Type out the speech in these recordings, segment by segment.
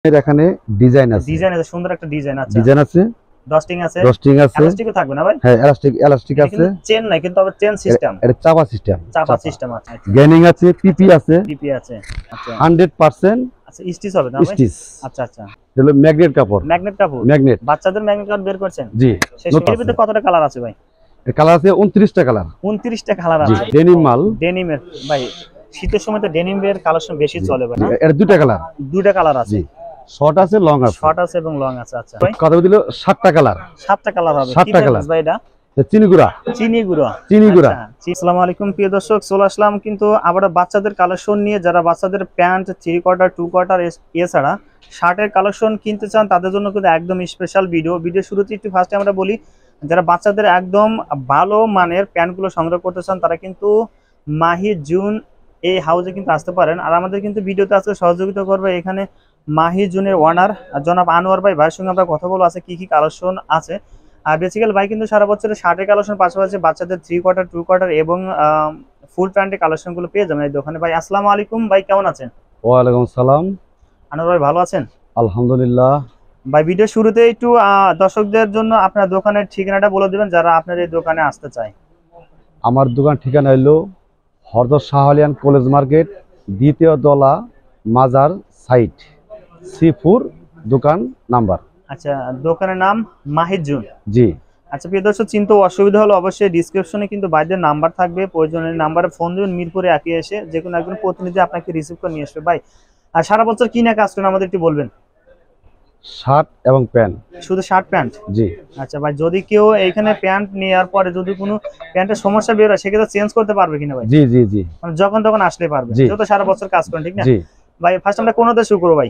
এর এখানে ডিজাইন আছে সুন্দর একটা ডিজাইন আছে। ডিজাইন আছে, ডাস্টিং আছে, এলাস্টিকও থাকবে না ভাই? হ্যাঁ এলাস্টিক আছে। চেন নাই কিন্তু আবার চেন সিস্টেম, এটা চাপা সিস্টেম আছে। গেনিং আছে, পিপি আছে, আচ্ছা 100%। আচ্ছা স্টিচ হবে না ভাই? স্টিচ। আচ্ছা হলো ম্যাগনেট কাপড়। ম্যাগনেট বাচ্চাদের ম্যাগনেট কাপড় বের করছেন? জি। এর ভিতরে কতটা কালার আছে ভাই? এর কালার আছে 29টা কালার। 29টা কালার আছে। ডেনিম মাল। ডেনিমের ভাই শীতের সময় তো ডেনিমের কালেকশন বেশি চলে ভাই না? এর দুইটা কালার আছে। জি, শর্ট আছে, লং আছে। শর্ট আছে এবং লং আছে। আচ্ছা কথা দিল 7টা কালার। 7টা কালার হবে। 7টা কালার ভাই এটা চিনি গুঁড়া। আসসালামু আলাইকুম প্রিয় দর্শক, চলে আসলাম কিন্তু আবার বাচ্চাদের কালেকশন নিয়ে। যারা বাচ্চাদের প্যান্ট, 3 কোয়ার্টার, 2 কোয়ার্টার এছাড়া শার্টের কালেকশন কিনতে চান তাদের জন্য কিন্তু একদম স্পেশাল ভিডিও শুরুতে একটু ফার্স্টে আমরা বলি, যারা বাচ্চাদের একদম ভালো মানের প্যান্টগুলো সংগ্রহ করতে চান তারা কিন্তু মাহি জুন এই হাউসে কিন্তু আসতে পারেন। আর আমাদের কিন্তু ভিডিওতে আজকে সহযোগিতা করবে এখানে মাহি জুনের ওনার জনাব আনোয়ার ভাইয়ের সঙ্গে আমরা কথা বলবো আছে কি কি কালেকশন আছে। আর বেসিক্যালি ভাই কিন্তু সারা বছরের শার্টের কালেকশন পাশাপাশি বাচ্চাদের 3 কোয়ার্টার, 2 কোয়ার্টার এবং ফুল প্যান্টের কালেকশন গুলো পেয়ে যাবেন এই দোকানে। ভাই আসসালামু আলাইকুম, ভাই কেমন আছেন? ওয়ালাইকুম সালাম। আনোয়ার ভাই ভালো আছেন? আলহামদুলিল্লাহ। ভাই ভিডিও শুরুতে একটু দর্শকদের জন্য আপনার দোকানের ঠিকানাটা বলে দিবেন যারা আপনার এই দোকানে আসতে চায়। আমার দোকান ঠিকানা হলো হরদর শাহলিয়ান কলেজ মার্কেট, দ্বিতীয় দলা, মাজার সাইট, C4 দোকান নাম্বার। আচ্ছা দোকানের নাম মাহির জুন। জি। আচ্ছা প্রিয় দর্শক, চিন্তা অসুবিধা হলে অবশ্যই ডিসক্রিপশনে কিন্তু বাইরের নাম্বার থাকবে, প্রয়োজনীয় নাম্বারে ফোন দিবেন, মিরপুরে একই এসে যে কোনো একজন প্রতিনিধি আপনাকে রিসিভ করে নিয়ে আসবে। ভাই আর সারা বছর কি না কাজ করেন আমাদের একটু বলবেন? শার্ট এবং প্যান্ট। শুধু শার্ট প্যান্ট? জি। আচ্ছা ভাই যদি কেউ এইখানে প্যান্ট নেওয়ার পরে যদি কোনো প্যান্টের সমস্যা বের হয় সেক্ষেত্রে চেঞ্জ করতে পারবে কিনা ভাই? জি জি জি, মানে যখন তখন আসলে পারবে, যেহেতু সারা বছর কাজ করেন, ঠিক না? জি ভাই ফার্স্ট আমরা কোনটা শুরু করব ভাই?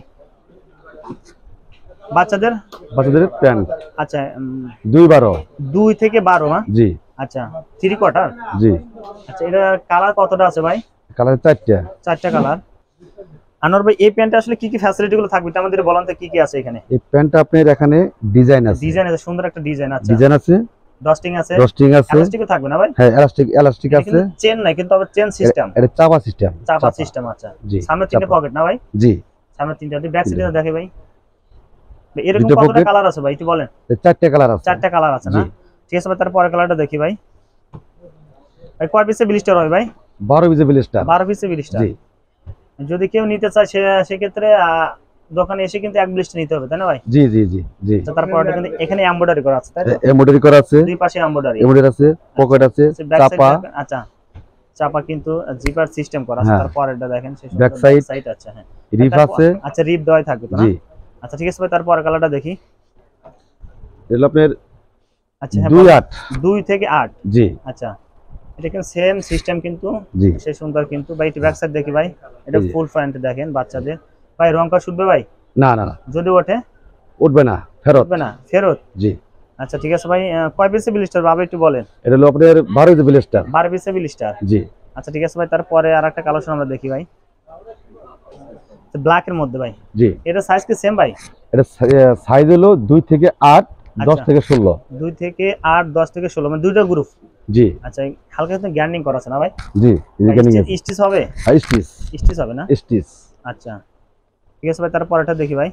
বাচ্চাদের প্যান্ট। আচ্ছা 2 থেকে 12 না? জি। আচ্ছা 3 কোয়ার্টার। জি। আচ্ছা এটা কালার কতটা আছে ভাই? কালার 4টা কালার। আনোয়ার ভাই এই প্যান্টে আসলে কি কি ফ্যাসিলিটি গুলো থাকবে আমাদের বলেন তো, কি কি আছে এখানে? এই প্যান্টটা আপনার এখানে ডিজাইন আছে, সুন্দর একটা ডিজাইন আছে। ডাস্টিং আছে, এলাস্টিকও থাকবে না ভাই? হ্যাঁ এলাস্টিক আছে। চেন নাই কিন্তু আবার চেন সিস্টেম, এটা চাপা সিস্টেম। আচ্ছা সামনে 3টে পকেট না ভাই? জি সামনে 3টা। ব্যাক সাইডে দেখে ভাই এরকম কতটা কালার আছে ভাই একটু বলেন? 4টা কালার আছে। 4টা কালার আছে না? ঠিক আছে, তার পরের কালারটা দেখি ভাই। ভাই কয় পিসে ব্লিস্টার হবে ভাই? 12 পিসে ব্লিস্টার। 12 পিসে ব্লিস্টার। জি। যদি কেউ নিতে চায় সেক্ষেত্রে দোকানে এসে কিন্তু এক ব্লিস্টার নিতে হবে, তাই না ভাই? জি জি জি জি। তারপর কিন্তু এখানে এমব্রয়ডারি করা আছে, তাই তো? এমব্রয়ডারি করা আছে, দুই পাশে এমব্রয়ডারি আছে, পকেট আছে, চাপা। আচ্ছা চাপা কিন্তু জিপার সিস্টেম করা আছে। তারপর এটা দেখেন ব্যাক সাইড আছে, হ্যাঁ রিপ আছে। আচ্ছা রিপ দেওয়াই থাকবে তো না? জি। আচ্ছা ঠিক আছে ভাই, তারপর কালারটা দেখি। এগুলো আপনার আচ্ছা 2 থেকে 8। জি। আচ্ছা এটা কিন্তু সেম সিস্টেম কিন্তু সেই সুন্দর কিন্তু ভাই। ব্যাক সাইড দেখি ভাই, এটা ফুল ফ্রন্ট দেখেন বাচ্চাদের। ভাই রংটা শুধবে ভাই? না যদি ওঠে উঠবে না, ফেরত। জি। আচ্ছা ঠিক আছে ভাই, কয় পিসে ব্লিস্টার বাবা একটু বলেন? এটা হলো আপনার 12 পিসে ব্লিস্টার। 12 পিসে ব্লিস্টার। জি। আচ্ছা ঠিক আছে ভাই, তারপরে আরেকটা কালেকশন আমরা দেখি ভাই, ব্ল্যাক এর মধ্যে ভাই। জি। এটা সাইজ কি সেম ভাই? এটা সাইজ হলো 2 থেকে 8, 10 থেকে 16। 2 থেকে 8, 10 থেকে 16 মানে দুইটা গ্রুপ। জি। আচ্ছা হালকা একটু গ্যান্ডিং করা আছে না ভাই? জি স্টিচ হবে? হ্যাঁ স্টিচ হবে না? স্টিচ। আচ্ছা ঠিক আছে ভাই, তারপর এটা দেখি ভাই,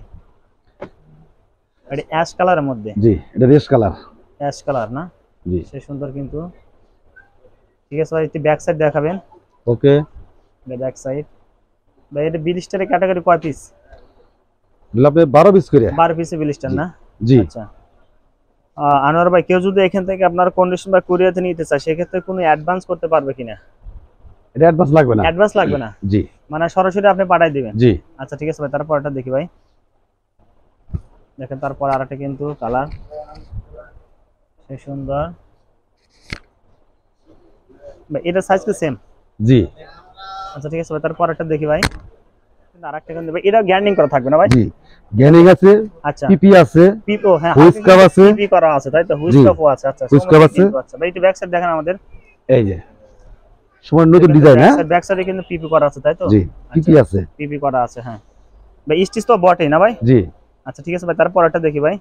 এটা অ্যাশ কালারের মধ্যে। জি এটা রেড কালার। অ্যাশ কালার না? জি সে সুন্দর কিন্তু। ঠিক আছে ভাই, একটু ব্যাক সাইড দেখাবেন। ওকে ব্যাক সাইড ভাই। এটা ব্লিস্টারের ক্যাটাগরি কয় পিস? আপনি 12 পিস করে। 12 পিসে ব্লিস্টার না? জি। আচ্ছা আনোয়ার ভাই কেউ যদি এখান থেকে আপনার কন্ডিশন বা কুরিয়ারে নিতে চায় সেক্ষেত্রে কোনো অ্যাডভান্স করতে পারবে কিনা? এটা অ্যাডভান্স লাগবে না। অ্যাডভান্স লাগবে না? জি। মানে সরাসরি আপনি পাঠিয়ে দিবেন? জি। আচ্ছা ঠিক আছে ভাই, তারপরটা দেখি ভাই, দেখেন তারপর আরেকটা কিন্তু কালার সেই সুন্দর ভাই। এটা সাইজ কি সেম? জি। আচ্ছা ঠিক আছে ভাই, তারপর একটা দেখি ভাই, আরেকটা কিন্তু ভাই এটা গ্যান্ডিং করা থাকবে না ভাই? জি গ্যান্ডিং আছে। আচ্ছা পিপি আছে, পিপো, হ্যাঁ হুইস কাপ আছে, পিপি করা আছে তাই তো? হুইস কাপও আছে। আচ্ছা হুইস কাপ আছে। আচ্ছা ভাই একটু ব্যাক সাইড দেখেন আমাদের, এই যে সুন্দর নতুন ডিজাইন। হ্যাঁ ব্যাক সাইডে কিন্তু পিপি করা আছে তাই তো? জি পিপি আছে, পিপি করা আছে। হ্যাঁ ভাই স্টিচ তো বটেই না ভাই? জি। আচ্ছা ঠিক আছে ভাই, তারপর একটা দেখি ভাই।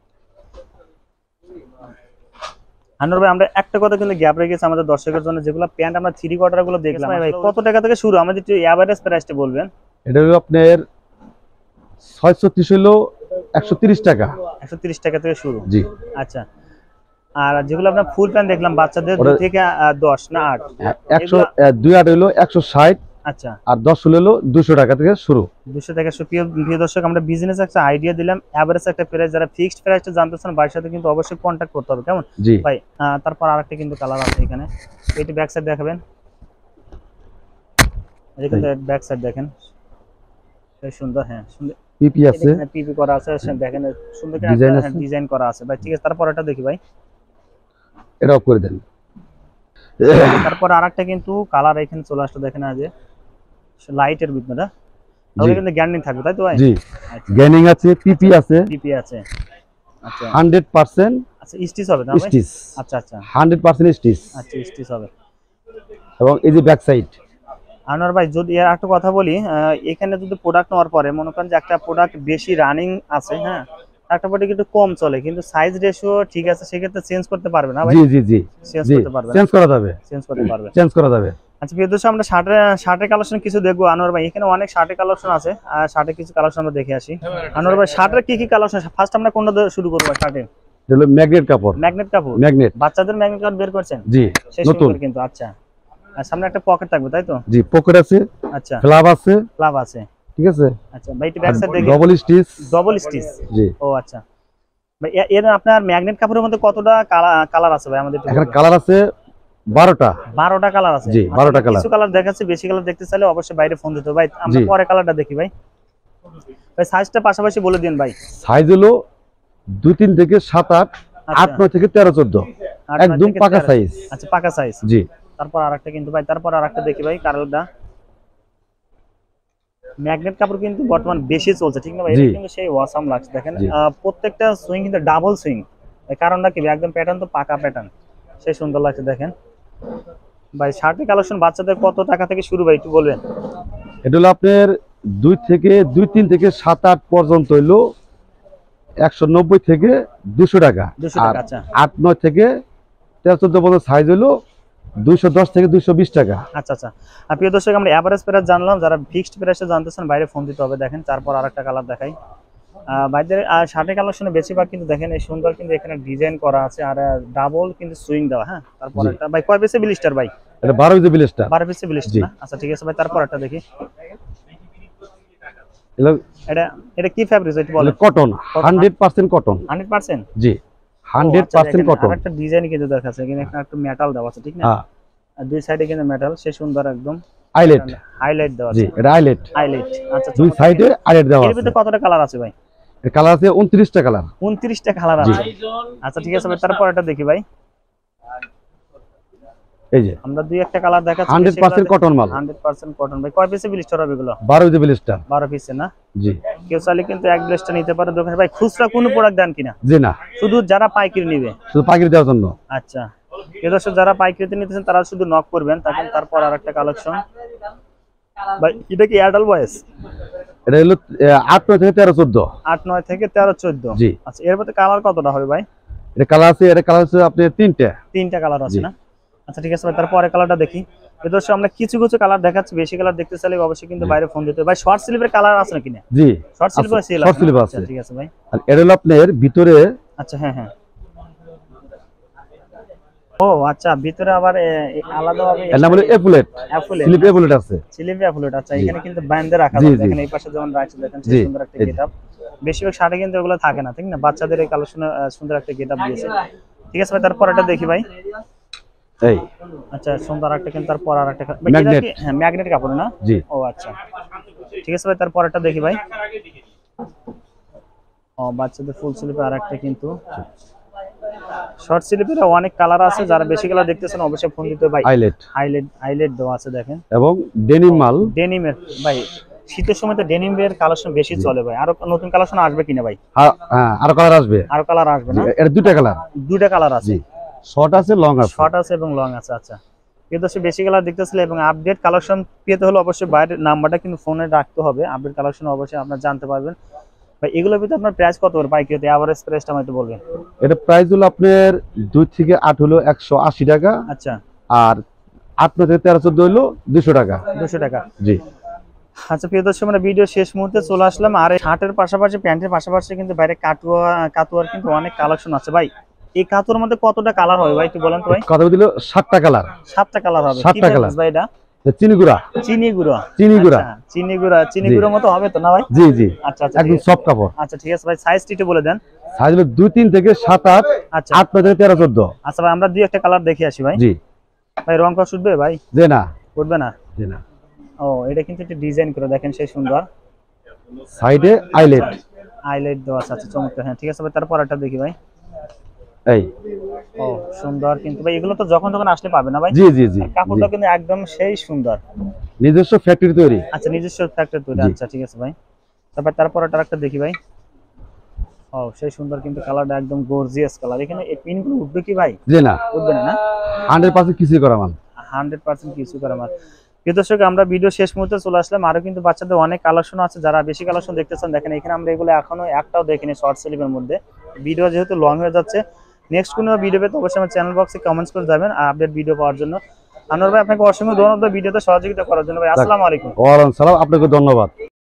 আনোয়ার ভাই আমরা একটা কথা কিন্তু গ্যাপ রেখেছি আমাদের দর্শকের জন্য, যেগুলো প্যান্ট আমরা 3 কোয়ার্টার গুলো দেখলাম ভাই কত টাকা থেকে শুরু, আমাদের একটু এভারেজ প্রাইসটা বলবেন? এটা হলো আপনার 630 হলো 130 টাকা। 130 টাকা থেকে শুরু। জি। আচ্ছা, আর যেগুলো আপনার ফুল প্যান্ট দেখলাম বাচ্চাদের 2 থেকে 10 না 8, 2 হলো 160। আচ্ছা, আর 10 হলো 200 টাকা থেকে শুরু। 200 টাকা। প্রিয় দর্শক, আমরা বিজনেস একটা আইডিয়া দিলাম, এভারেজ একটা প্রাইস। যারা ফিক্সড প্রাইসটা জানতে চান ভাইয়ের সাথে কিন্তু অবশ্যই কন্ট্যাক্ট করতে হবে, কেমন জি ভাই? তারপর আরেকটা কিন্তু কালার আছে এখানে, এটা ব্যাক সাইড দেখাবেন। এটা কিন্তু ব্যাক সাইড দেখেন, বেশ সুন্দর। হ্যাঁ, সুন্দর পিপি আছে, এখানে পিপি করা আছে, দেখেন সুন্দর করে ডিজাইন একটা আছে, ডিজাইন করা আছে ভাই। ঠিক আছে, তারপর এটা দেখি ভাই। এটা অফ করে দেন। তারপর আরেকটা কিন্তু কালার এখানে চলে আসলো, দেখেন আজ লাইটের ভিতরে, তাহলে কিন্তু গ্যারান্টি থাকবে, তাই তো ভাই? জি, গ্যানিং আছে, পিপি আছে, পিপি আছে। আচ্ছা 100%। আচ্ছা, স্টিচ হবে না ভাই? স্টিচ। আচ্ছা আচ্ছা, 100% স্টিচ। আচ্ছা স্টিচ হবে। এবং এই যে ব্যাক সাইড। আনোয়ার ভাই, যদি আর একটা কথা বলি, এখানে যদি প্রোডাক্ট নেওয়ার পরে মনে করেন যে একটা প্রোডাক্ট বেশি রানিং আছে, হ্যাঁ, একটা প্রোডাক্ট একটু কম চলে কিন্তু সাইজ রেশিও ঠিক আছে, সেক্ষেত্রে চেঞ্জ করতে পারবে না ভাই? জি জি জি, চেঞ্জ জি করতে পারবে, চেঞ্জ করা যাবে, চেঞ্জ করতে পারবে, চেঞ্জ করা যাবে। আচ্ছা প্রিয় দর্শক, আমরা শার্টের কালেকশন কিছু দেখবো আনোয়ার ভাই। এখানে অনেক শার্টের কালেকশন আছে, আর শার্টের কিছু কালেকশন আমরা দেখে আসি। আনোয়ার ভাই, শার্টের কি কি কালেকশন? ফার্স্ট আমরা কোনটা দিয়ে শুরু করবো? শার্টের হলো ম্যাগনেট কাপড়। ম্যাগনেট কাপড়, ম্যাগনেট, বাচ্চাদের ম্যাগনেট কাপড় বের করছেন? জি, সেই নতুন সুন্দর কিন্তু। আচ্ছা, আর সামনে একটা পকেট থাকবে, তাই তো? জি, পকেট আছে, আচ্ছা, ফ্লাপ আছে, ক্লাব আছে। ঠিক আছে। আচ্ছা ভাই, এটা ব্যাক সাইড দেখি। Double stitch. ডবল স্টিচ, জি। ও আচ্ছা ভাই, এর আপনার ম্যাগনেট কাপড়ের মধ্যে কতটা কালার আছে ভাই আমাদের? এখানে কালার আছে 12টা। 12টা কালার আছে। জি, 12টা কালার। কিছু কালার দেখাচ্ছে, বেশি কালার দেখতে চাইলে অবশ্যই বাইরে ফোন দিতে হবে ভাই। আমরা জি। পরে কালারটা দেখি ভাই। ভাই সাইজটা পাশাপাশি বলে দিন ভাই। সাইজ হলো 2-3 থেকে 7-8, 8-9 থেকে 13-14, একদম পাকা সাইজ। আচ্ছা, পাকা সাইজ। জি। তারপর আরেকটা কিন্তু ভাই, তারপর আরেকটা দেখি ভাই, কালারটা ম্যাগনেট কাপড় কিন্তু বর্তমান বেশি চলছে, ঠিক না ভাই? এটা কিন্তু সেই ওয়াসাম লাগছে, দেখেন প্রত্যেকটা সুইং কিন্তু ডাবল সুইং। এই কারণটা কি? একদম প্যাটার্ন তো পাকা প্যাটার্ন, সেই সুন্দর লাগছে দেখেন ভাই। শার্টের কালেকশন বাচ্চাদের কত টাকা থেকে শুরু ভাই, একটু বলবেন? এটা হলো আপনার 2-3 থেকে 7-8 পর্যন্ত হইলো 190 থেকে 200 টাকা। 200 টাকা। আচ্ছা, 8-9 থেকে 13-14 পর্যন্ত সাইজ হলো 210 থেকে 220 টাকা। আচ্ছা আচ্ছা। আর প্রিয় দর্শক, আমরা এভারেজ প্রাইস জানলাম, যারা ফিক্সড প্রাইসে জানতেছেন বাইরে ফোন দিতে হবে। দেখেন তারপর আরেকটা কালার দেখাই ভাইদের। শার্টের কালেকশনে বেশিরভাগ কিন্তু দেখেন এই সুন্দর কিন্তু এখানে ডিজাইন করা আছে, আর ডাবল কিন্তু সুইং দেওয়া। হ্যাঁ, তারপর একটা ভাই, কয় পিসে ব্লিস্টার ভাই? এটা 12 পিসে ব্লিস্টার। 12 পিসে ব্লিস্টার না? আচ্ছা ঠিক আছে ভাই, তারপর একটা দেখি। এটা কি ফ্যাব্রিক এটা বলেন? Cotton, 100% cotton. 100%? জি, 100% কটন। একটা ডিজাইন কিন্তু দেখাচ্ছে, এখানে একটা মেটাল দেওয়া আছে, ঠিক না? হ্যাঁ, আর দুই সাইডে কিন্তু মেটাল, সে সুন্দর একদম হাইলাইট। হাইলাইট দেওয়া আছে। জি, এটা হাইলাইট। হাইলাইট, আচ্ছা। দুই সাইডে হাইলাইট দেওয়া আছে। এর ভিতরে কতটা কালার আছে ভাই? এর কালার আছে 29টা কালার। 29টা কালার আছে। আচ্ছা ঠিক আছে ভাই, তারপর এটা দেখি ভাই। এই যে আমরা দুই একটা কালার দেখাচ্ছি, 100% কটন মাল। 100% কটন ভাই। কয় পিসে ব্লিস্টার হবে এগুলো? 12 পিসে ব্লিস্টার। 12 পিসে না? জি। কেউ চাইলে কিন্তু এক ব্লিস্টার নিতে পারে দোকানে ভাই। খুচরা কোনো প্রোডাক্ট দেন কিনা? জি না, শুধু যারা পাইকারি নেবে? শুধু পাইকারি দেওয়ার জন্য। আচ্ছা, এই দর্শক যারা পাইকারিতে নিতেছেন তারা শুধু নক করবেন। তারপর আরেকটা কালেকশন ভাই, এটা কি অ্যাডাল্ট বয়েস? এটা হলো 8-9 থেকে 13-14। 8-9 থেকে 13-14। জি। আচ্ছা, এর মধ্যে কালার কতটা হবে ভাই? এটা কালার আছে, এটা কালার আছে আপনার 3টা কালার আছে না? আচ্ছা ঠিক আছে ভাই, তারপরে কালারটা দেখি। এই দর্শক, আমরা কিছু কিছু কালার দেখাচ্ছি, বেশি কালার দেখতে চাইলে অবশ্যই কিন্তু বাইরে ফোন দিতে হবে ভাই। শর্ট স্লিভের কালার আছে নাকি না? জি, শর্ট স্লিভ আছে। শর্ট স্লিভ আছে। ঠিক আছে ভাই। আর এটা হলো আপনার ভিতরে। আচ্ছা, হ্যাঁ হ্যাঁ। ও আচ্ছা, ভিতরে আবার আলাদা ভাবে এর নাম হলো এপুলেট। স্লিভ এপুলেট আছে। স্লিভ এপুলেট, আচ্ছা। এখানে কিন্তু বাইন্ধে রাখা যায়, দেখেন এই পাশে যেমন রাখছে, দেখেন সেই সুন্দর একটা গেটআপ। বেশিরভাগ শার্টে কিন্তু এগুলো থাকে না, ঠিক না? বাচ্চাদের এই কালেকশনে সুন্দর একটা গেটআপ দিয়েছে। ঠিক আছে ভাই, তারপর এটা দেখি ভাই। এই আচ্ছা, সুন্দর একটা কিন্তু তারপর আরেকটা ম্যাগনেট। হ্যাঁ, ম্যাগনেট কাপড় না? জি। ও আচ্ছা ঠিক আছে ভাই, তারপর এটা দেখি ভাই। ও বাচ্চাদের ফুল স্লিভে আরেকটা কিন্তু শর্ট স্লিভের অনেক কালার আছে, যারা বেশি কালার দেখতেছেন অবশ্যই ফোন দিতে ভাই। হাইলাইট দেওয়া আছে দেখেন, এবং ডেনিম মাল। ডেনিমের ভাই, শীতের সময় তো ডেনিমের কালেকশন বেশি চলে ভাই। আরো নতুন কালেকশন আসবে কিনা ভাই? হ্যাঁ, আরো কালার আসবে। আরো কালার আসবে না? এটা 2টা কালার। 2টা কালার আছে। জি, শর্ট আছে, লং আছে। শর্ট আছে এবং লং আছে। আচ্ছা, কিন্তু সে বেশি কালার দেখতেছিল এবং আপডেট কালেকশন পেতে হলে অবশ্যই বাইরের নাম্বারটা কিন্তু ফোনে রাখতে হবে। আপডেট কালেকশন অবশ্যই আপনারা জানতে পারবেন ভাই। এগুলোর ভিতরে আপনার প্রাইস কত করে পাইকারিতে? এভারেজ প্রাইসটা আমাকে একটু বলবেন। এটা প্রাইস হলো আপনার 2 থেকে 8 হলো 180 টাকা। আচ্ছা, আর 8-9 থেকে 13-14 হলো 200 টাকা। 200 টাকা। জি। আচ্ছা প্রিয় দর্শক, আমরা ভিডিও শেষ মুহূর্তে চলে আসলাম। আর এই শার্টের পাশাপাশি প্যান্টের পাশাপাশি কিন্তু বাইরে কাতুয়ার কিন্তু অনেক কালেকশন আছে ভাই। এই কাতুয়ার মধ্যে কতটা কালার হবে ভাই একটু বলেন তো ভাই? কথা দিল 7টা কালার। 7টা কালার হবে। 7টা কালার ভাই এটা চিনি গুঁড়া। চিনি গুঁড়া। চিনি গুঁড়া। আচ্ছা, চিনি গুঁড়োর মতো হবে তো না ভাই? জি জি, আচ্ছা আচ্ছা, একদম সফট কাপড়। আচ্ছা ঠিক আছে ভাই, সাইজটি একটু বলে দেন। সাইজ হলো 2, 3 থেকে 7, 8, আচ্ছা 8 থেকে 13, 14। আচ্ছা ভাই, আমরা দুই একটা কালার দেখে আসি ভাই। জি ভাই রং কস উঠবে ভাই? যে না, উঠবে না? জি না। ও, এটা কিন্তু একটু ডিজাইন করে দেখেন, সেই সুন্দর সাইডে আইলেট দেওয়া আছে। আচ্ছা চমৎকার। হ্যাঁ ঠিক আছে ভাই, তারপর একটা দেখি ভাই। এই। ও সুন্দর কিন্তু ভাই, এগুলো তো যখন তখন আসলে পাবে না ভাই? জি জি জি। আর কাপড়টা কিন্তু একদম সেই সুন্দর। নিজস্ব ফ্যাক্টরি তৈরি। আচ্ছা নিজস্ব ফ্যাক্টরি তৈরি। আচ্ছা ঠিক আছে ভাই, তারপর একটা দেখি ভাই। ও সেই সুন্দর কিন্তু কালারটা একদম গর্জিয়াস কালার। এখানে এই পিনগুলো উঠবে কি ভাই? জি না, উঠবে না? না 100% কিছুই করা মাল। 100% কিছু করে আমার। প্রিয় দর্শক, আমরা ভিডিও শেষ মুহূর্তে চলে আসলাম। আরো কিন্তু বাচ্চাদের অনেক কালেকশন আছে, যারা বেশি কালেকশন দেখতে চান দেখেন এখানে। আমরা এগুলো এখনো একটাও দেখিনি শর্ট স্লিপের মধ্যে। ভিডিও যেহেতু লং হয়ে যাচ্ছে, নেক্সট কোনো ভিডিও পেতে অবশ্যই আমার চ্যানেল বক্সে কমেন্টস করে যাবেন আর আপডেট ভিডিও পাওয়ার জন্য। আনোয়ার ভাই আপনাকে অসংখ্য ধন্যবাদ ভিডিওতে সহযোগিতা করার জন্য ভাই। আসসালামু আলাইকুম। ওয়ালাইকুম সালাম, আপনাকে ধন্যবাদ।